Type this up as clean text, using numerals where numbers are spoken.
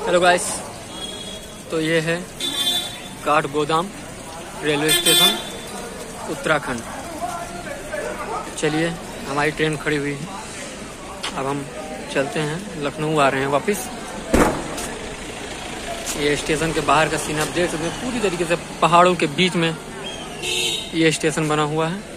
Hello guys, तो ये है काठगोदाम रेलवे स्टेशन उत्तराखंड। चलिए, हमारी ट्रेन खड़ी हुई है, अब हम चलते हैं, लखनऊ आ रहे हैं वापस। ये स्टेशन के बाहर का सीन आप देख सकते हैं, पूरी तरीके से पहाड़ों के बीच में ये स्टेशन बना हुआ है।